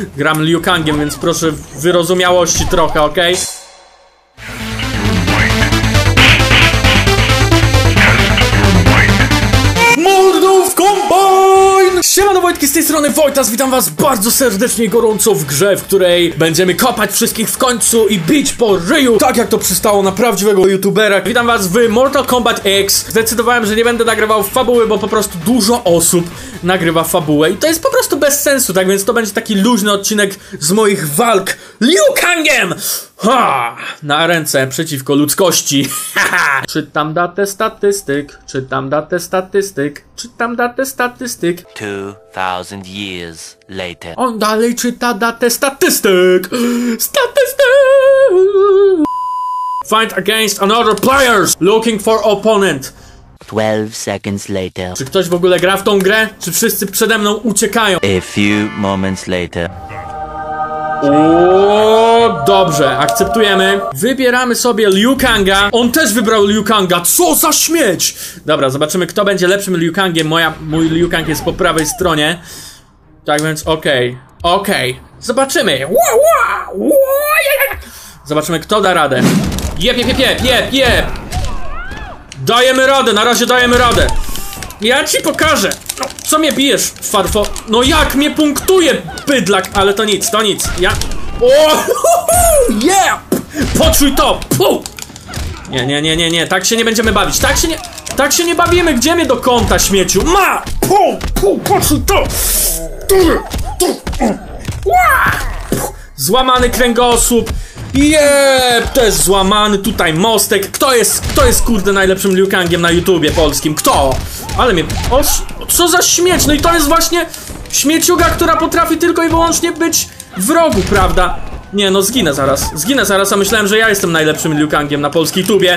gram Liu Kangiem, więc proszę wyrozumiałości trochę, okej? Mordów Combine! Siemano, Wojtki, z tej strony Wojtas, witam was bardzo serdecznie i gorąco w grze, w której będziemy kopać wszystkich w końcu i bić po ryju, tak jak to przystało na prawdziwego youtubera. Witam was w Mortal Kombat X. Zdecydowałem, że nie będę nagrywał fabuły, bo po prostu dużo osób nagrywa fabułę i to jest po prostu bez sensu, tak więc to będzie taki luźny odcinek z moich walk Liu Kangiem! Ha! Na ręce przeciwko ludzkości. Czytam datę statystyk, czytam datę statystyk, czytam datę statystyk. 2000 years later. On dalej czyta datę statystyk. Statystyk. Fight against another players. Looking for opponent. 12 seconds later. Czy ktoś w ogóle gra w tą grę? Czy wszyscy przede mną uciekają? A few moments later. O, dobrze, akceptujemy. Wybieramy sobie Liu Kanga. On też wybrał Liu Kanga. Co za śmieć! Dobra, zobaczymy, kto będzie lepszym Liu Kangiem. Mój Liu Kang jest po prawej stronie. Tak więc okej. Zobaczymy. Zobaczymy, kto da radę. Jep. Dajemy radę, na razie dajemy radę. Ja ci pokażę. No, co mnie bijesz, farfo? No jak mnie punktuje, bydlak? Ale to nic. Ja... O! Yeah! Poczuj to! Puh! Nie. Tak się nie będziemy bawić. Tak się nie bawimy. Gdzie mnie do kąta, śmieciu? Ma! Poczuj to! Złamany kręgosłup. Jep, to jest złamany tutaj mostek. Kto jest kurde najlepszym Liu Kangiem na YouTubie polskim? Kto? Ale mnie... O, co za śmieć? No i to jest właśnie śmieciuga, która potrafi tylko i wyłącznie być w rogu, prawda? Nie, no zginę zaraz, a myślałem, że ja jestem najlepszym Liu Kangiem na polskiej tubie.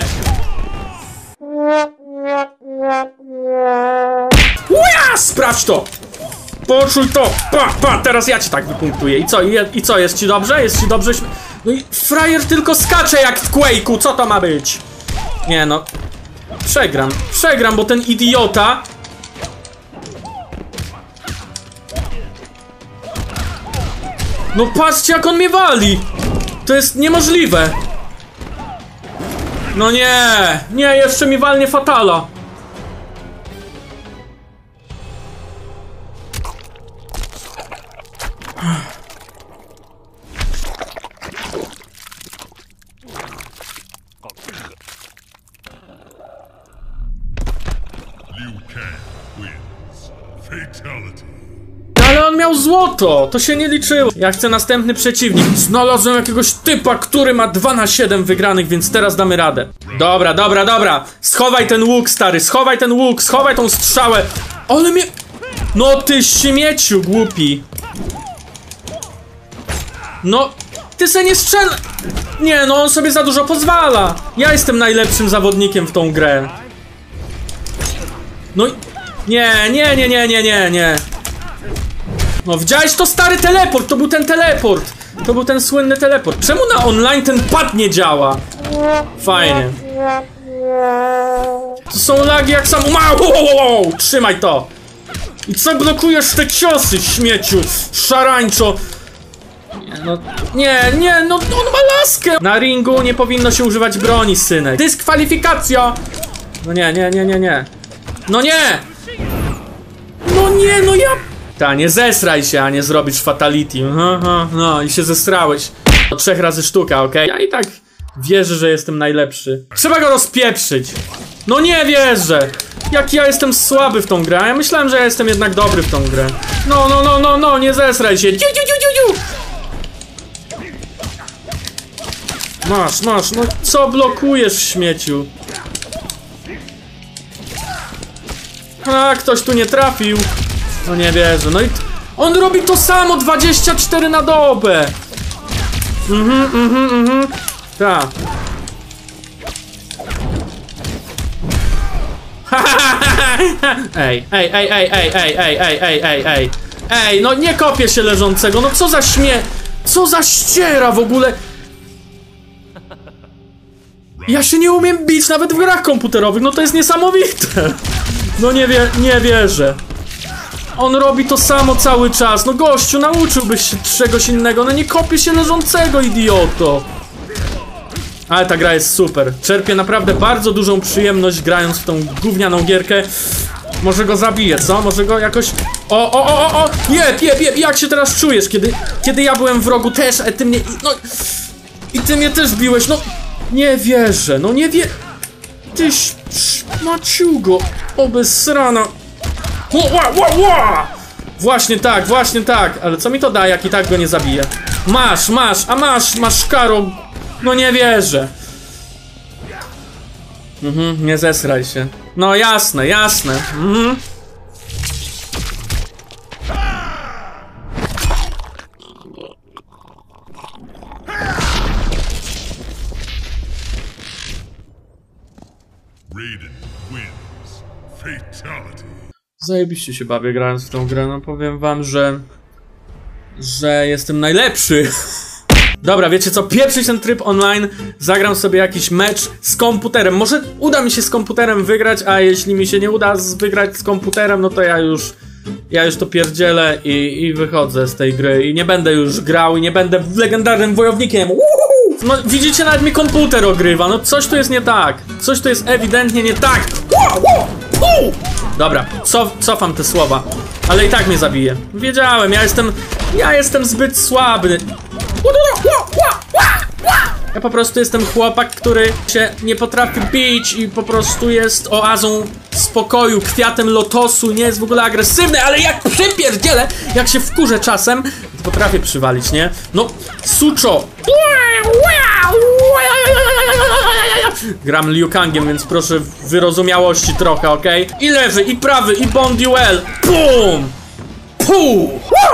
Uja, sprawdź to! Poczuj to! Pa, teraz ja cię tak wypunktuję. I co, jest ci dobrze? No i frajer tylko skacze jak w Quake'u, co to ma być? Nie no. Przegram, bo ten idiota... No patrzcie, jak on mnie wali! To jest niemożliwe. No nie, jeszcze mi walnie fatala. Ale on miał złoto, to się nie liczyło. Ja chcę następny przeciwnik. Znalazłem jakiegoś typa, który ma 2 na 7 wygranych, więc teraz damy radę. Dobra. Schowaj ten łuk, stary, schowaj tą strzałę. Ale mnie... No ty śmieciu głupi. No, ty se nie strzel... Nie, no on sobie za dużo pozwala. Ja jestem najlepszym zawodnikiem w tą grę. No i... Nie. No widziałeś to, stary teleport, to był ten teleport. To był ten słynny teleport. Czemu na online ten pad nie działa? Fajnie. To są lagi jak sam... Wow, trzymaj to. I co blokujesz te ciosy, śmieciu? Szarańczo. Nie, no on ma laskę. Na ringu nie powinno się używać broni, synek. Dyskwalifikacja. No nie. No nie, no ja... Nie zesraj się, a nie zrobisz fatality. No i się zesrałeś. 3 razy sztuka, okej? Ja i tak wierzę, że jestem najlepszy. Trzeba go rozpieprzyć. No nie wierzę. Jak ja jestem słaby w tą grę. Ja myślałem, że ja jestem jednak dobry w tą grę. No, nie zesraj się. Masz, no co blokujesz, śmieciu? A, ktoś tu nie trafił. No nie wierzę, no i... On robi to samo 24 na dobę. Tak. Ej, no nie kopię się leżącego, no co za ściera w ogóle. Ja się nie umiem bić nawet w grach komputerowych, no to jest niesamowite. No nie wierzę. On robi to samo cały czas. No gościu, nauczyłbyś się czegoś innego. No nie kopie się leżącego, idioto. Ale ta gra jest super. Czerpię naprawdę bardzo dużą przyjemność grając w tą gównianą gierkę. Może go zabiję, co? Może go jakoś... O! Jeb! Jak się teraz czujesz, kiedy ja byłem w rogu też, a ty mnie... No... I ty mnie też biłeś, no... Nie wierzę, no nie wie... Tyś... Maciugo... Obesrana... Właśnie tak, ale co mi to da, jak i tak go nie zabiję? Masz karo... No nie wierzę. Nie zesraj się. No jasne. Raiden wins. Fatality. Zajebiście się bawię grając w tą grę, no powiem wam, że jestem najlepszy. Dobra, wiecie co, pieprzyć ten tryb online, zagram sobie jakiś mecz z komputerem. Może uda mi się z komputerem wygrać, a jeśli mi się nie uda wygrać z komputerem, no to ja już to pierdzielę i wychodzę z tej gry i nie będę już grał i nie będę legendarnym wojownikiem. No widzicie, nawet mi komputer ogrywa, no coś tu jest nie tak. Coś tu jest ewidentnie nie tak. Dobra, cofam te słowa, ale i tak mnie zabije. Wiedziałem, ja jestem zbyt słaby. Ja po prostu jestem chłopak, który się nie potrafi bić i po prostu jest oazą spokoju, kwiatem lotosu, nie jest w ogóle agresywny, ale jak przypierdzielę, jak się wkurzę czasem, to potrafię przywalić, nie? No, suczo! Gram Liu Kangiem, więc proszę wyrozumiałości trochę, okej? I lewy, i prawy, i bon duel! Pum! Pum!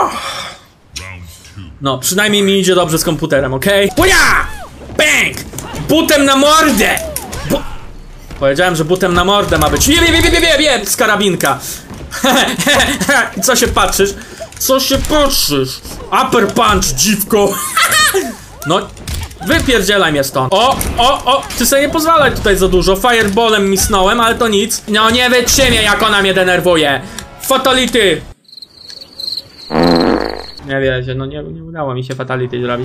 No, przynajmniej mi idzie dobrze z komputerem, okej? Puja! Bang! Butem na mordę! Powiedziałem, że butem na mordę ma być. Jeb, z karabinka. Co się patrzysz? Upper punch, dziwko. No, wypierdzielaj mnie stąd. O, ty sobie nie pozwalaj tutaj za dużo. Fireballem misnąłem, ale to nic. No nie wytrzymie, jak ona mnie denerwuje. Fatality. Nie wiecie, no nie udało mi się fatality zrobić.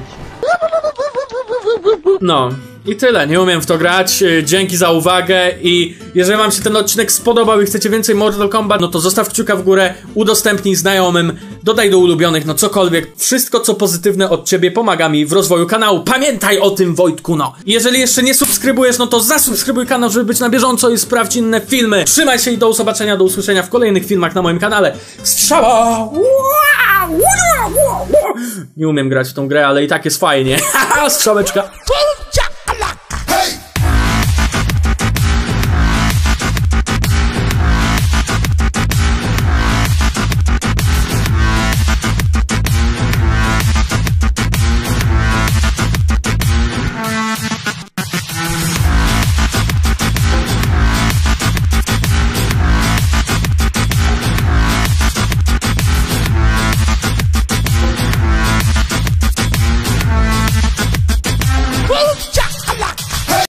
No i tyle, nie umiem w to grać. Dzięki za uwagę i jeżeli wam się ten odcinek spodobał i chcecie więcej Mortal Kombat, no to zostaw kciuka w górę, udostępnij znajomym, dodaj do ulubionych, no cokolwiek. Wszystko co pozytywne od ciebie pomaga mi w rozwoju kanału. Pamiętaj o tym, Wojtku, no. Jeżeli jeszcze nie subskrybujesz, no to zasubskrybuj kanał, żeby być na bieżąco i sprawdź inne filmy. Trzymaj się i do zobaczenia, do usłyszenia w kolejnych filmach na moim kanale. Strzała! Nie umiem grać w tą grę, ale i tak jest fajnie. Haha, strzałeczka.